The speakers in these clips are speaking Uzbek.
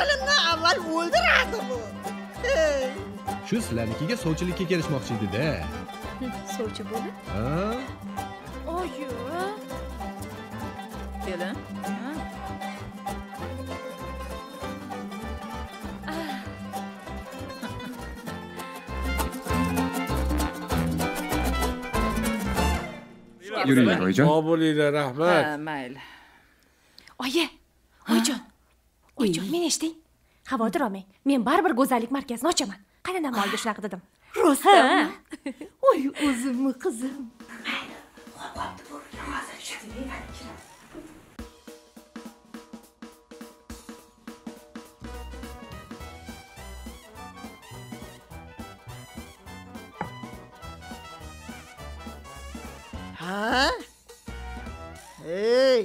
kelganimdan avval o'ldiradi bu. Shu sizlarnikiga sovchilikka kelishmoqchi edi-da. Sovchi bo'lib? Ha? Oyi. Kelin. Yuringlar, oyijon. Sog' bo'linglar, rahmat. Ha, mayli. Oyi, oyijon. Oyijon, meni eshiting. Xavotir olmang. Men baribir go'zallik markazini ochaman. Qaynonam oldi shunaqa dedim. Rostmi? Oy, o'zimni qizim. Ha? Hey.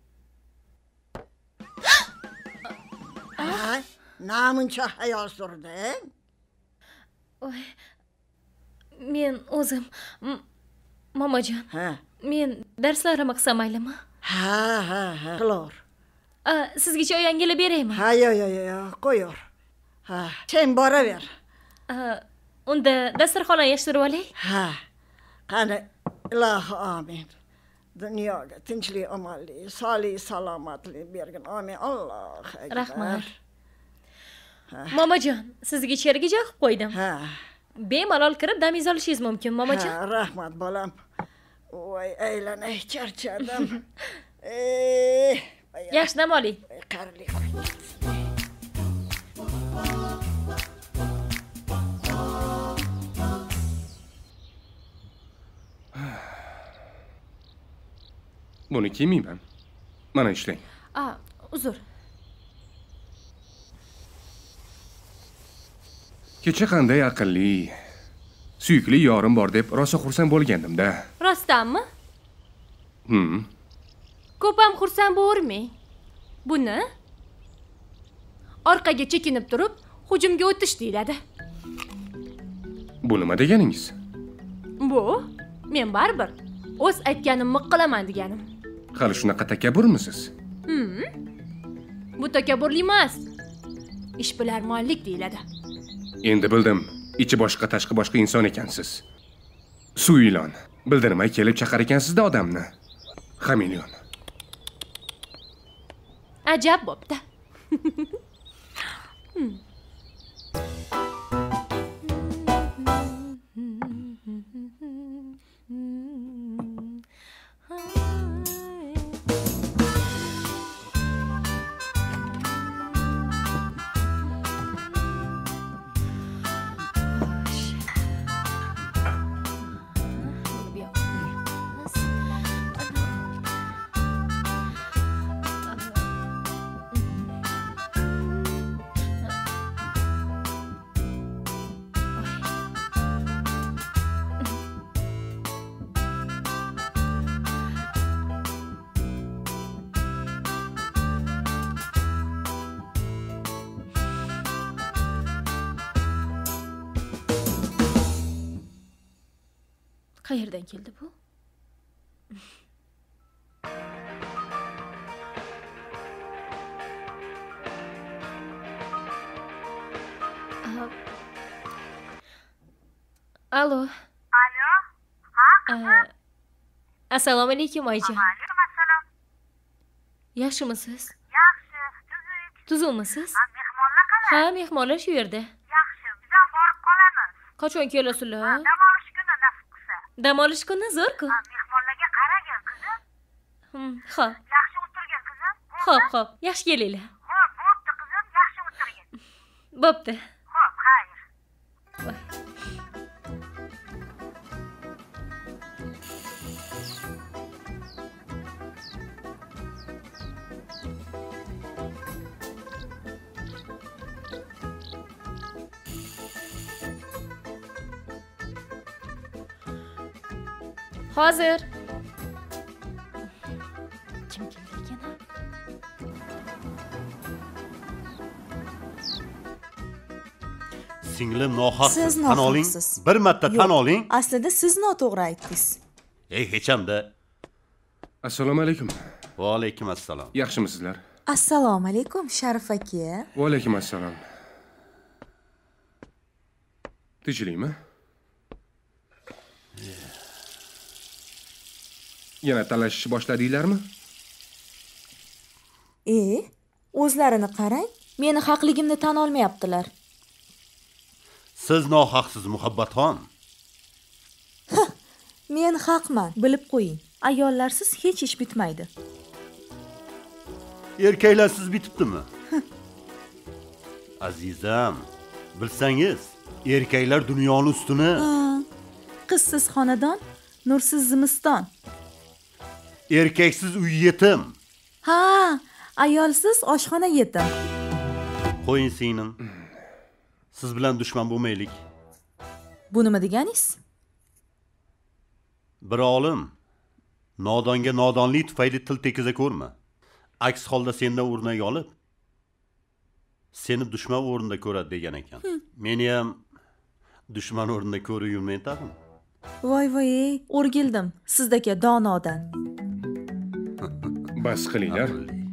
Ha? Namuncha hayol surding? Oy. Men o'zim momajon. Ha. Men darslarimni qilsam maylimi? Ha. Qilor. Sizga choy yangilab beraymi? Ha, yo, qo'yor. Ha, sen boraver. Unda dasturxonni yig'ishtirib olay. Ha. Qani, ilohi amin. Dunyoga tinchlik, omonlik, sog'lik, salomatlik bergin. Amin. Alloh akbar. Rahmat. Momajon, sizga ichkariga joy qilib qo'ydim. Ha. Bemalol kirib damingiz olishingiz mumkin, momajon. Ha, rahmat bolam. Voy, aylanay, charchadim. Yaxshi dam oling. Qarilik. Buni kiymayman. Mana ishlang. Uzr. Kecha qanday aqlli, suyukli yorim bor deb rosa xursand bo'lgandim-da. Rostdanmi? Ko'p ham xursand bo'lmang. Buni orqaga chekinib turib, hujumga o'tish deyiladi. Bu nima deganingiz? Bu men baribir o'z aytganimni qilaman deganim. Hali shunaqa takabburmisiz? Bu takabburlik emas. Ishbilarmonlik deyiladi. Endi bildim. Ichi boshqa, tashqi boshqa inson ekansiz. Suv ilon. Bildirmay kelib chaqar ekansizda odamni. Xameleon. Ajab bo'pti. Qayerdan keldi bu? Alo. Ha? Assalomu alaykum oyijon. Alaykum assalom. Yaxshimisiz? Yaxshi, Tuzukmisiz? Mehmonlar qani? Ha, mehmonlar shu yerda. Yaxshi, biz ham borib qolamiz. Qachon kelasizlar? Dam olish kuni nasib qilsa. Dam olish kuni zo'r-ku. Mehmonlarga qaragin, qizim. Xo'p. Yaxshi o'tirgin, qizim. Xo'p. Yaxshi kelinglar. Xo'p, bo'pti, qizim, yaxshi o'tirgin. Bo'pti. Xo'p, xayr. Hozir. Kim keldi ekan? Singlim nohaqsiz. Siz Tan oling. nohaqsiz. Bir marta tan oling. Aslida siz noto'g'ri aytdingiz. Hechamda. Assalomu alaykum. Va alaykum assalom. Yaxshimisizlar? Assalomu alaykum, Sharif aka. Va alaykum assalom. Tinchlikmi? Yana talashishni boshladinglarmi? O'zlarini qarang. Meni haqligimni tan olmayaptilar. Siz nohaqsiz Muhabbatxon. Men haqman, bilib qo'ying. Ayollarsiz hech ish bitmaydi. Erkaklarsiz bitibdimi? Azizam, bilsangiz, erkaklar dunyoning ustuni. Qizsiz xonadon, nursiz zimiston. Erkaksiz uy yetim. Ha, ayolsiz oshxona yetim. Qo'ying singlim. Siz bilan dushman bo'lmaylik. Bu nima deganingiz? Bir olim nodonga nodonlik tufayli til tekiza ko'rma. Aks holda sendan o'rnak olib, seni dushman o'rnida ko'radi degan ekan. Meni ham dushman o'rnida ko'rib yurmay tag'in. Voy, o'rgildim sizdagi donodan. Bas qilinglar.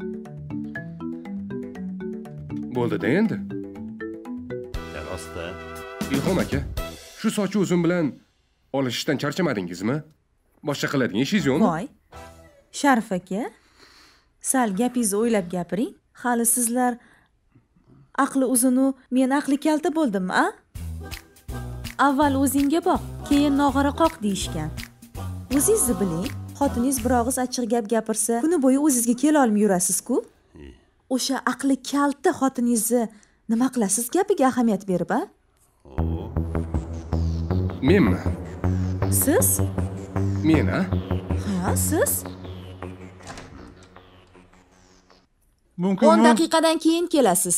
Bo'ldi-da endi. Rosta. Ilhom aka, shu sochi uzun bilan olishishdan charchamadingizmi? Boshqa qiladigan ishingiz yo'qmi? Voy. Sharif aka, sal gapingizni o'ylab gapiring. Hali sizlar aqli uzunu, men aqli kalta bo'ldim, a? Avval o'zingga boq, keyin nog'ora qoq deyishgan. O'zingizni biling, xotiningiz bir og'iz achchiq gap gapirsa, kuni bo'yi o'zingizga kela olmay yurasiz-ku. O'sha aqli kalta xotiningizni nima qilasiz gapiga ahamiyat berib, a? Menmi? Siz? Men, a? Ha, siz? Mumkin 10 daqiqadan keyin kelasiz.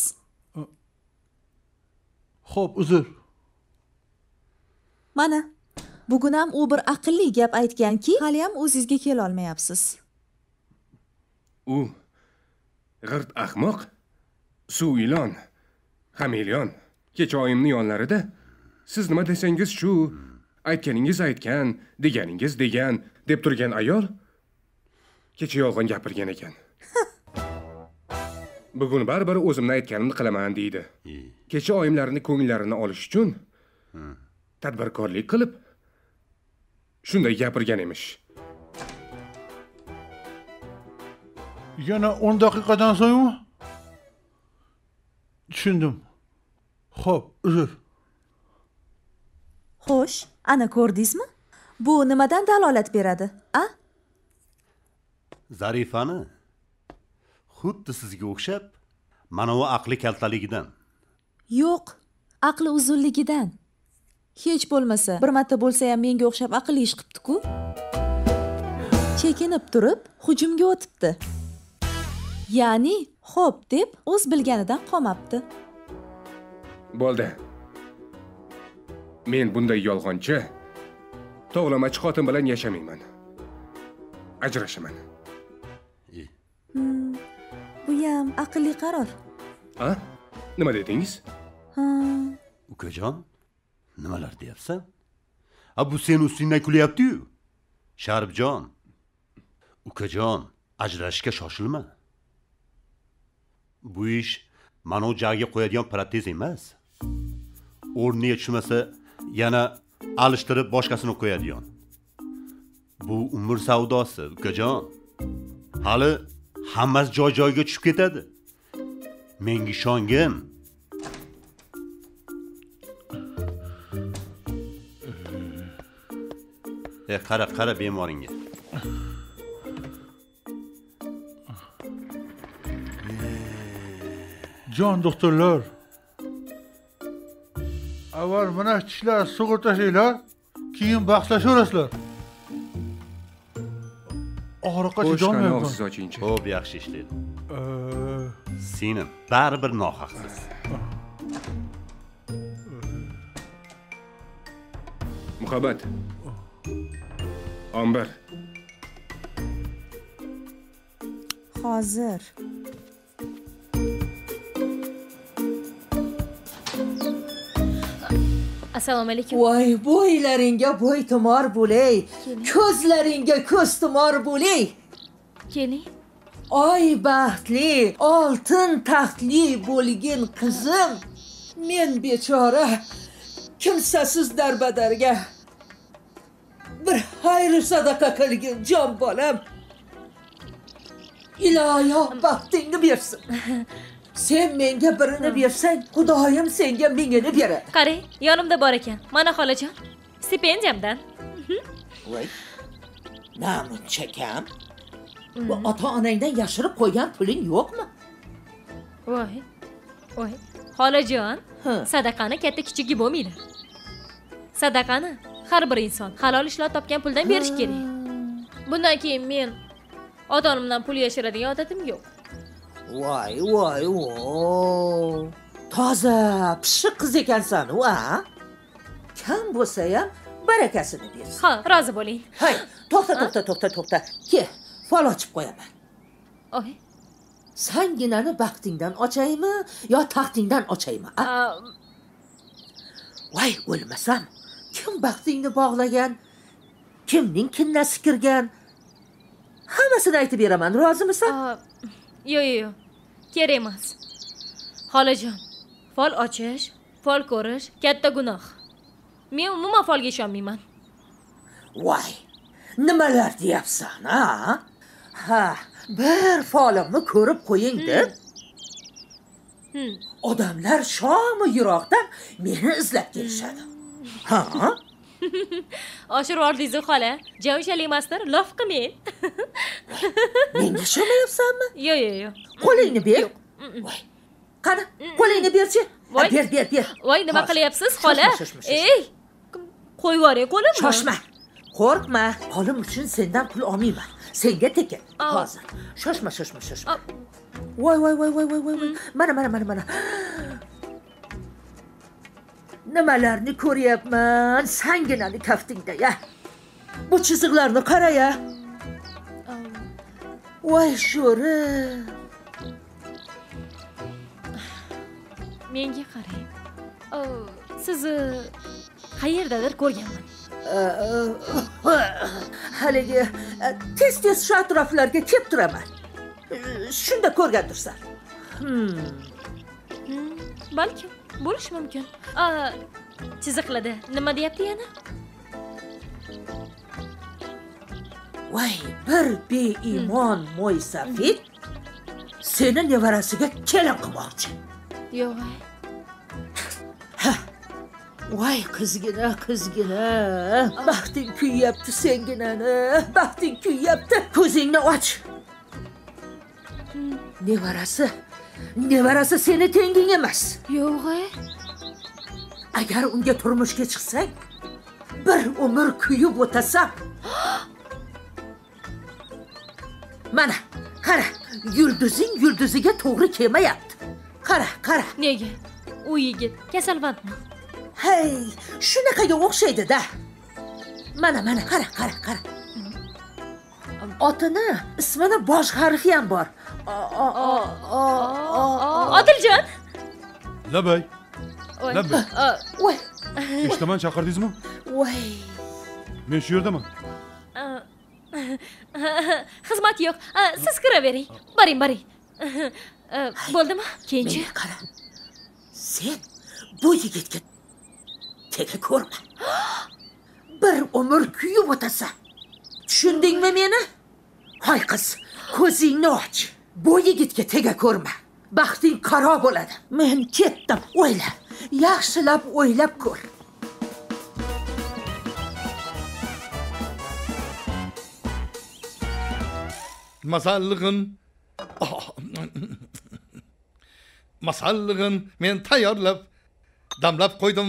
Xo'p, uzr. Mana, bugun ham u bir aqlli gap aytganki, hali ham o'zingizga kela olmayapsiz. U g'irt ahmoq, suv ilon, hameleon. Kecha oyimning yonlarida siz nima desangiz shu, aytganingiz aytgan, deganingiz degan deb turgan ayol kecha yolg'on gapirgan ekan. Bugun baribir o'zimni aytganimni qilaman deydi. Kecha oyimlarning ko'ngillarini olish uchun tadbirkorlik qilib shunday gapirgan emish. Yana 10 daqiqadan so'ngmi? Tushundim. Xo'p, uzr. Xo'sh, ana ko'rdingizmi? Bu nimadan dalolat beradi, a? Zarifani xuddi sizga o'xshab, mana u aqli kaltaligidan. Yo'q, aqli uzunligidan. Hech bo'lmasa, bir marta bo'lsa ham menga o'xshab aqlli ish qilibdi-ku. Chekinib turib, hujumga o'tibdi. Ya'ni, xo'p deb o'z bilganidan qolmabdi. Bo'ldi. Men bunday yolg'onchi, tovlamachi xotin bilan yashamayman. Ajrashaman. Bu ham aqlli qaror. Ha? Nima dedingiz? Ukajon, nimalar deyapsan? Bu sen ustingdan kulyapti-yu. Sharifjon, ukajon, ajrashishga shoshilma. Bu ish mana u joyga qo'yadigan protez emas. O'rniga tushmasa, yana alishtirib boshqasini qo'yadigan. Bu umr savdosi, ukajon. Hali hammasi joy-joyiga tushib ketadi. Menga ishongin. Qara bemoringga. Jon doktorlar. Avval mana tishlar sug'urtashinglar, keyin bahslashaverasizlar. Og'riqqa chidolmayapman. Siz ochingchi. Xo'p, yaxshi ishlaydi. Sening baribir nohaqsiz. Muhabbat. Amber. Hozir. Assalomu alaykum. Voy, bo'ylaringga bo'ytumor bo'lay. Ko'zlaringga ko'z tumor bo'lay. Keling. Oy baxtli, oltin taxtli bo'lgin qizim. Men bechora kimsasiz darbadarga bir xayr sadaqa qilgin jon bolam. Iloyo baxtingni bersin. Sen menga birini bersang, Xudoyim senga mingini beradi. Qarang, yonimda bor ekan. Mana xolajon, stipendiyamdan. Voy. Namuncha kam? Bu ota-onangdan yashirib qo'ygan puling yo'qmi? Voy. Xolajon, sadaqani katta kichigi bo'lmaydi. Sadaqani har bir inson halol ishlab topgan puldan berish kerak. Bundan keyin men ota-onamdan pul yashiradigan odatim yo'q. Voy. Toza, pishiq qiz ekansan, va? Kam bo'lsa ham barakasini bersin. Ha, rozi bo'ling. Hay, to'xta. Kel, fol ochib qo'yaman. Oy. Sanginani baxtingdan ochaymi yo taxtingdan ochaymi? Voy, o'lmasam, kim baxtingni bog'lagan, kimning kinnasi kirgan? Hammasini aytib beraman, rozimisan? Yo'q. Kerak emas. Xolajon, fol ochish, fol ko'rish katta gunoh. Men umuman folga ishonmayman. Voy, nimalar deyapsan, ha? Ha, bir folimni ko'rib qo'ying deb. Odamlar shomi yiroqdan meni izlab kelishadi. Ha? Oshirib yubordingiz xola. Javshali emasdir, lof qilmang. Menga ishomayapsanmi? Yo'q. Qo'lingni ber. Voy. Qani, qo'lingni berchi. Voy. Ber. Voy, nima qilyapsiz, xola? Shoshma. Ey, qo'yib yuboring qo'limni. Shoshma. Qo'rqma. Qo'lim uchun sendan pul olmayman. Senga tekin. Hozir. Shoshma. Voy. Mana. Nimalarni ko'ryapman? Sanginani kaftingda, ya. Bu chiziqlarni qara-ya. Voy sho'ri. Menga qarang. Sizni qayerdadir ko'rganman. Haligi tez shu atroflarga kelib turaman. Shunda ko'rgandirsan. Balki bo'lishi mumkin. Chiziqladi. Nima deyapti yana? Voy, bir beiymon mo'ysafid seni nevarasiga kelin qilmoqchi. Yo'q. Voy, qizgina. Baxting kuyyapti senginani. Baxting kuyyapti. Ko'zingni och. Nevarasi seni tenging emas. Yo'q. Agar unga turmushga chiqsang, bir umr kuyib o'tasan. Mana, qara, yulduziga to'g'ri kelmayapti. Qara. Nega? U yigit kasalmandmi? Hey, shunaqaga o'xshaydi-da. Mana, qara. Otini, ismini bosh harfi ham bor. Odiljon. Labay. Voy. Eshitaman, chaqirdingizmi? Voy. Men shu yerdaman. Xizmat yo'q. Siz kiravering. Boring. Bo'ldimi? Keyinchi. Qara. Sen bu yigitga tega ko'rma. Bir umr kuyib o'tasan. Tushundingmi meni? Hoy qiz, ko'zingni och. Bu yigitga tega ko'rma. Baxting qaro bo'ladi. Men ketdim. O'yla. Yaxshilab o'ylab ko'r. Masallig'in men tayyorlab damlab qo'ydim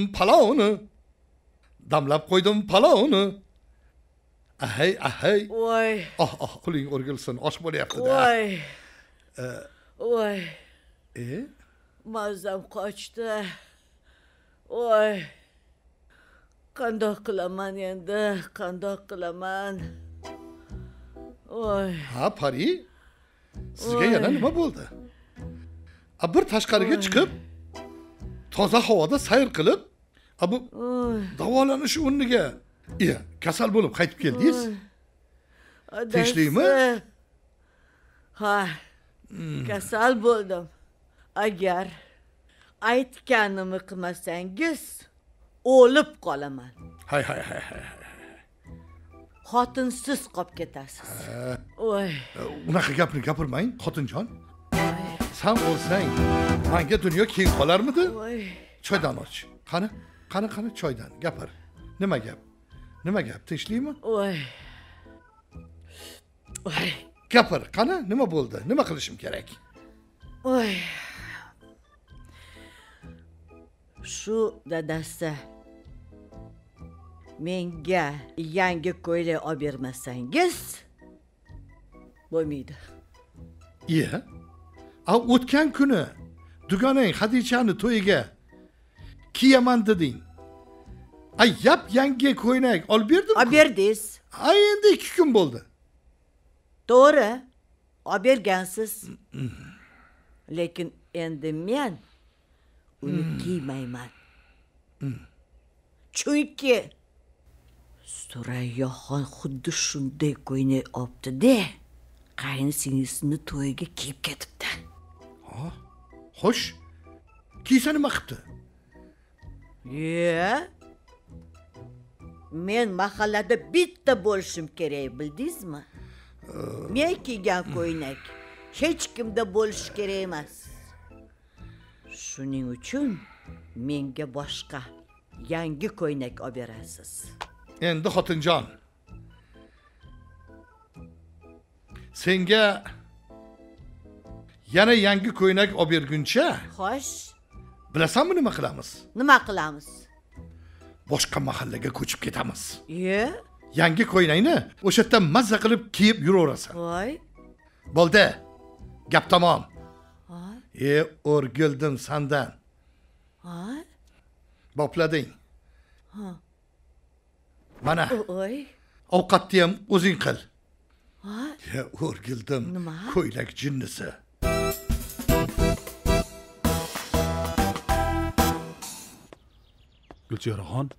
palovni. Ahay. Voy. Quling o'rgilsin, osh bo'lyapti-da. Voy. Mazam qochdi. Voy. Qandoq qilaman endi? Voy. Ha, Pari? Sizga yana nima bo'ldi? Bir tashqariga chiqib, toza havoda sayr qilib, bu davolanish o'rniga kasal bo'lib qaytib keldingiz? Tinchlikmi? Ha, kasal bo'ldim. Agar aytganimni qilmasangiz, o'lib qolaman. Hay. Xotinsiz qolib ketasiz. Voy. Unaqa gapirmang, xotinjon. Sen olsang, menga dunyo keng qolarmidi? Voy. Choydan och. Qani choydan gapir. Nima gap? Tinchlikmi? Voy. Voy. Gapir, qani nima bo'ldi? Nima qilishim kerak? Voy. Shu dadasi menga yangi ko'ylak olib bermasangiz bo'lmaydi. Iya. O'tgan kuni dugonang Xadichani to'yiga kiyaman deding. Yangi ko'ylak olib berdim. Olib berdingiz. Endi 2 kun bo'ldi. To'g'ri. Olib bergansiz. Lekin endi men uni kiymayman. Chunki Surayyoxon xuddi shunday ko'ylak olibdi-da, qayinsingisini to'yiga kiyib ketibdi. Xo'sh. Kiysa nima qilibdi? Men mahallada bitta bo'lishim kerak, bildingizmi? Men kiygan ko'ylak hech kimda bo'lishi kerak emas. Shuning uchun menga boshqa yangi ko'ylak olib berasiz. Endi xotinjon. Senga yana yangi ko'ylak olib berguncha, Xo'sh, bilasanmi nima qilamiz? nima qilamiz? Boshqa mahallaga ko'chib ketamiz. Yangi ko'ylakni o'sha yerda mazza qilib kiyib yuraverasan. Voy. Bo'ldi. Gap tamom. O'rgildim sandan. Boplading. Mana. Ovqatni ham o'zing qil. O'rgildim. Ko'ylak jinnisi. Gulchehraxon.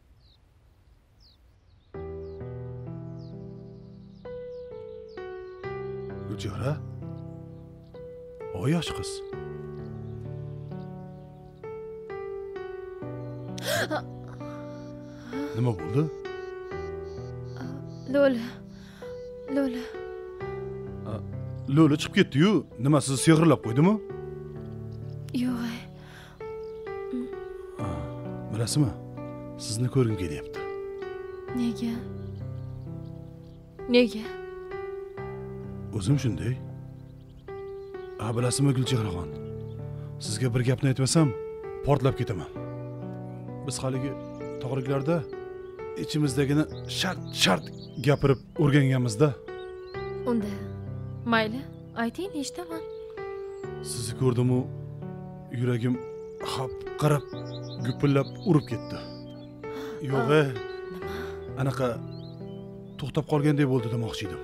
Gulchehra. Yosh qiz. Nima bo'ldi? Lo'la chiqib ketdi-yu, nima sizni sehrlab qo'ydimi? Yo'q. Bilasizmi? Sizni ko'rgim kelyapti. Nega? O'zim shunday. Bilasizmi Gulchehraxon? Sizga bir gapni aytmasam, portlab ketaman. Biz haligi tog'liklarda ichimizdagini shart gapirib o'rganganmizda. Unda mayli, ayting, eshitaman. Sizni ko'rdim-u, yuragim qarab gupillab urib ketdi. Yo'q, nima? Anaqa to'xtab qolganday bo'ldi demoqchi edim.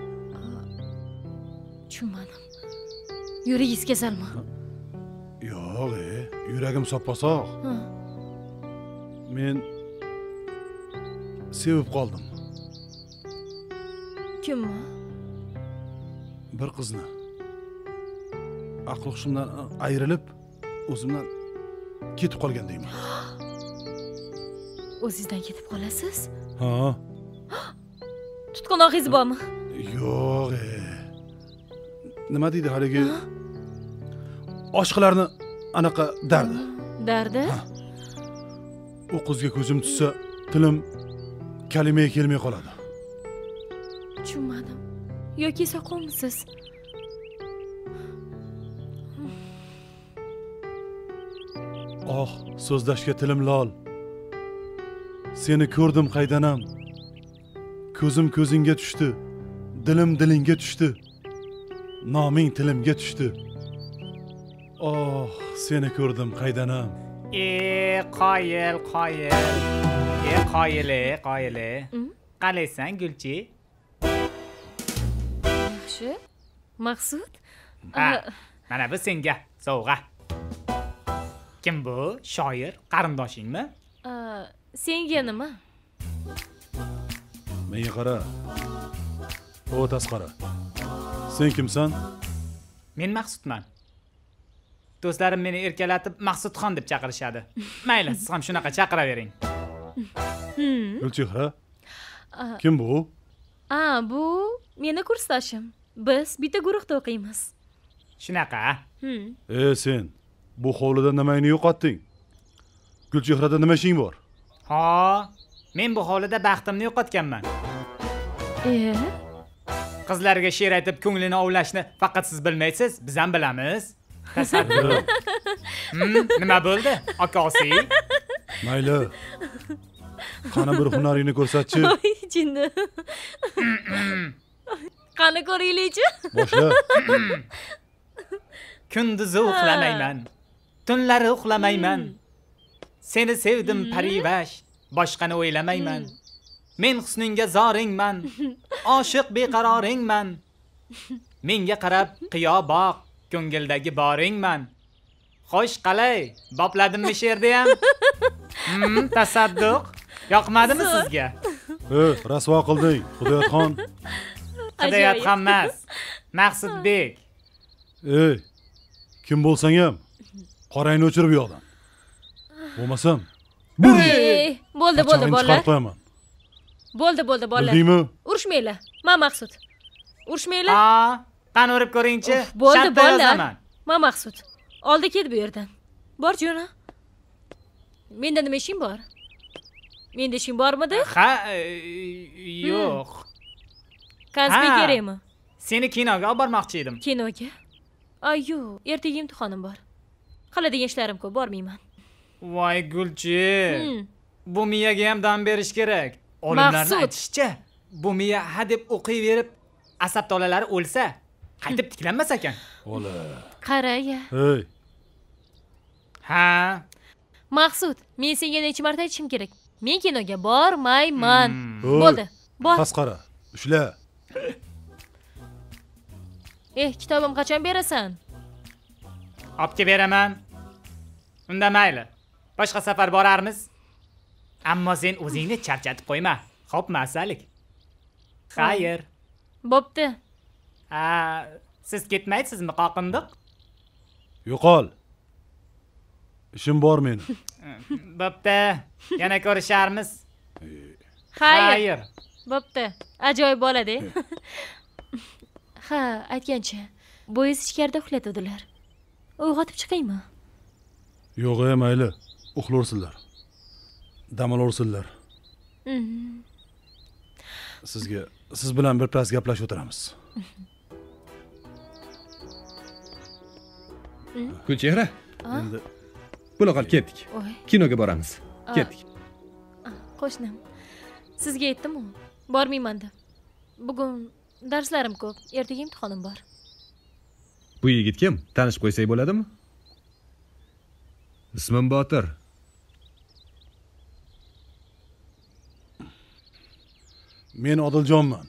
Tushunmadim. Yuragingiz kasalmi? Yo'q, yuragim soppa-sog'. Men sevib qoldim. Kimmi? Bir qizni. Aql hushimdan ayrilib, o'zimdan ketib qolgandayman. O'zingizdan ketib qolasiz? Ha. Tutqunog'ingiz bormi? Yo'q. Nima deydi haligi? Oshqalarni anaqa dardi. Dardi? U qizga ko'zim tushsa, tilim kalimaga kelmay qoladi. Tushunmadim. Yoki soqolmisiz? So'zlashga tilim lol. Seni ko'rdim qaydanam. Ko'zim ko'zingga tushdi. Dilim dilingga tushdi. Noming tilimga tushdi. Seni ko'rdim qaydanam. Qoyil. Qoyili. Qalaysan Gulchi? Yaxshi. Maqsud? Mana bu senga sovg'a. Kim bu? Shoir qarindoshingmi? Senga nima? Menga qara. O tasqara. Sen kimsan? Men Maqsudman. Do'stlarim meni erkalatib Maqsudxon deb chaqirishadi. Mayli, siz ham shunaqa chaqiravering. Gulchehra. Kim bu? Bu meni kursdoshim. Biz bitta guruhda o'qiymiz. Shunaqa. Sen bu hovlida nimayni yo'qotding? Gulchehrada nima ishing bor? Ha, men bu hovlida baxtimni yo'qotganman. Qizlarga she'r aytib ko'nglini ovlashni faqat siz bilmaysiz, biz ham bilamiz. Tasadduq. Nima bo'ldi? Akasi? Mayli. Qani bir hunaringni ko'rsatchi. Voy, jinni. Qani ko'ringlar-chi. Boshla. Kunduzi uxlamayman. Tunlari uxlamayman. Seni sevdim parivash, boshqani o'ylamayman. Men husningga zoringman, oshiq beqaroringman. Menga qarab qiyo boq, ko'ngildagi boringman. Xo'sh, qalay? Bopladimmi she'rda ham? Tasadduq. Yoqmadimi sizga? Rasvo qilding, Xudoyatxon. Xudoyatxon emas, Maqsudbek. Kim bo'lsang ham, qorangni o'chirib bu yoqdan. Bo'lmasam, bo'ldi bolalar. Bo'ldi bolalar. Bildingmi? Urushmanglar. Men Maqsud. Urushmanglar. Qani urib ko'ring-chi. Bo'ldi bolalar. Men Maqsud. Oldi ket bu yerdan. Bor jo'na. Menda nima ishing bor? Menda ishing bormidi? Ha, yo'q. Konspekt kerakmi? Seni kinoga olib bormoqchi edim. Kinoga? Yo'q, ertaga imtixonim bor. Qiladigan ishlarim ko'p, bormayman. Voy Gulchi. Bu miyaga ham dam berish kerak. Olimlarning aytishicha, bu miya hadeb o'qiyverib, asab tolalari o'lsa, qaytib tiklanmas ekan. Qara-ya. Ha. Maqsud, men senga necha marta aytishim kerak? Men kinoga bormayman. Bo'ldi. Bor. Tasqara, ushla. Kitobim qachon berasan? Olib kelib beraman. Unda mayli. Boshqa safar borarmiz. Ammo sen o'zingni charchatib qo'yma. Xo'pmi, asalik? Xayr. Bo'pti. Siz ketmaysizmi, qoqindiq? Yo'qol. Ishim bor meni. Bo'pti. Yana ko'risharmiz. Xayr. Bo'pti. Ajoyib bo'ladi. Ha, aytgancha, bo'yiz ichkarida uxlatadilar. Uyg'otib chiqaymi? Yo'q, mayli. Uxlursinlar. Dam olursinlar. Siz bilan bir pas gaplashib o'tiramiz. Gulchehra. Endi bunaqa ketdik. Kinoga boramiz. Ketdik. Qo'shnim. Sizga aytdim-ku, bormayman deb. Bugun darslarim ko'p, ertaga imtixonim bor. Bu yigit kim? Tanishib qo'ysak bo'ladimi? Ismim Botir. Men Odiljonman.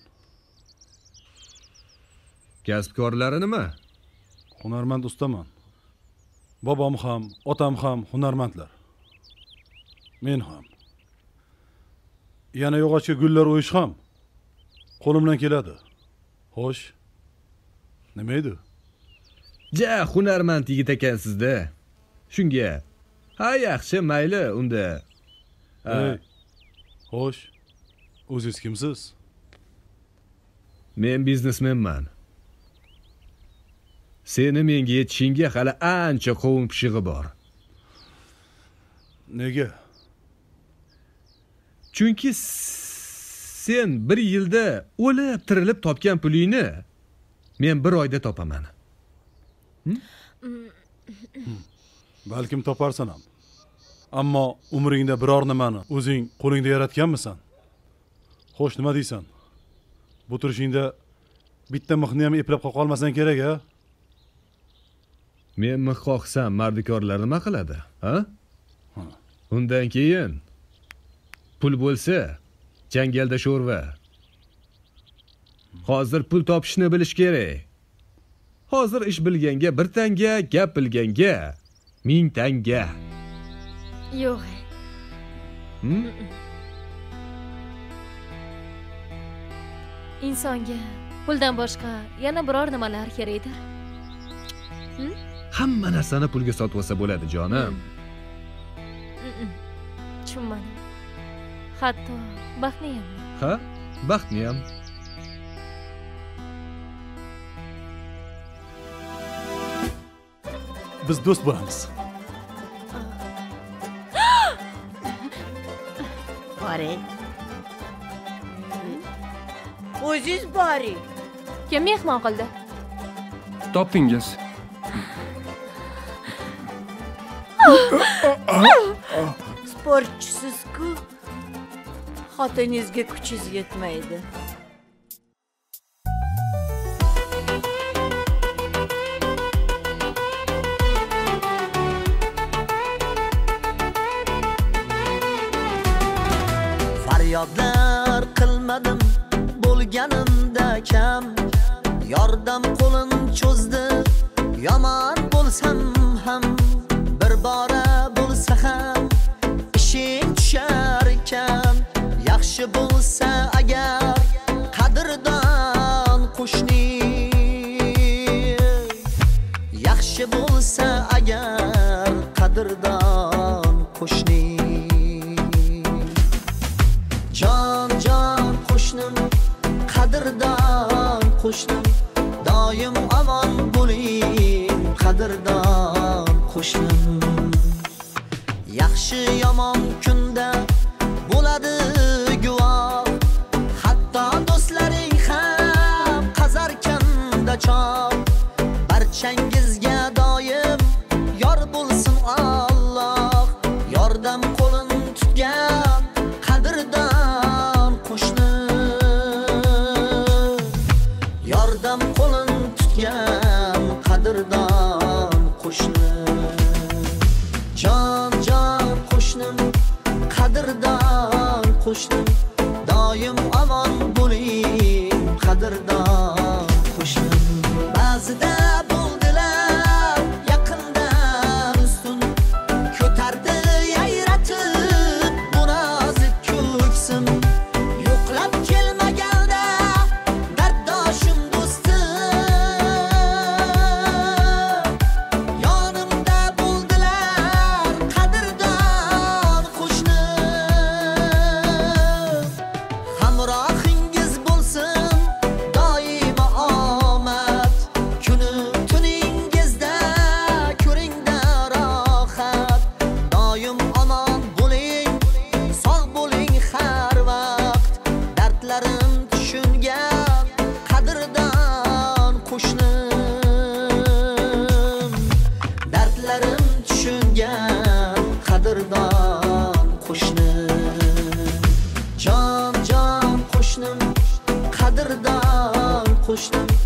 Kasbkorlari nima? Hunarmand ustaman. Bobom ham, otam ham hunarmandlar. Men ham. Yana yog'ochga gullar o'yish ham qo'limdan keladi. Xo'sh. Nima edi? Hunarmand yigit ekansizda. Shunga. Ha, yaxshi, mayli unda. Xo'sh. O'zingiz kimsiz? Men biznesmenman. Seni menga yetishingga hali ancha qovun pishig'i bor. Nega? Chunki sen bir yilda o'lib tirilib topgan pulingni men bir oyda topaman. Balkim toparsan ham. Ammo umringda biror nimani o'zing qo'lingda yaratganmisan? Xo'sh, nima deysan? Bu turishingda bitta mixni ham eplab qolmasan kerak-a? Men mix qoqsam, mardikorlar nima qiladi, ha? Undan keyin pul bo'lsa, jangalda sho'rva. Hozir pul topishni bilish kerak. Hozir ish bilganga 1 tanga, gap bilganga 1000 tanga. Yo'q. Insonga puldan boshqa yana biror nimalar kerakdir. Hamma narsani pulga sotib olsa bo'ladi, jonim. Tushunmadim. Hatto baxtni ham. Ha? Baxtni ham. Biz do'st bo'lamiz. Boring. O'zingiz boring. Kim mehmon qildi? Topdingiz. Sportchisiz-ku. Xotiningizga kuchingiz yetmaydi. Faryodlar qilmadim bo'lganimda kam, yordam qo'lin cho'zdi yomon bo'lsam ham, bir bora bo'lsa ham ishing tushar ekan. Yaxshi bo'lsa agar qadrdon qo'shning, yaxshi bo'lsa agar qadrdon qo'shning. Jon qo'shnim, qadrdon qo'shnim, doim omon bo'ling qadrdon qo'shnim. Yaxshi yomon kunda bo'ladi guvoh, hatto do'stlaring ham qazarkanda chop. Barchangizga doim yor bo'lsin Alloh, yordam qo'lin tutgan qadrdon qo'shnim, yordam qo'lin tutgan qadrdon qo'shnim. Jon qo'shnim, qadrdon qo'shnim, doim omon bo'ling qadrdon qo'shnim. Ba'zida bo'ldilar yaqindan ustun, ko'tardi yayratib bu nozik ko'ksim. Yo'qlab kelmaganda darddoshim do'stim, yonimda bo'ldilar qadrdon qo'shnim. Hamrohingiz bo'lsin doimo omad, kuni tuningizda ko'ringda rohat. Doim omon bo'ling, sog' bo'ling har vaqt. Dardlarim tushungan qadrdon qo'shnim, dardlarim tushungan qadrdon qo'shnim. Jon qo'shnim, qadrdon qo'shnim,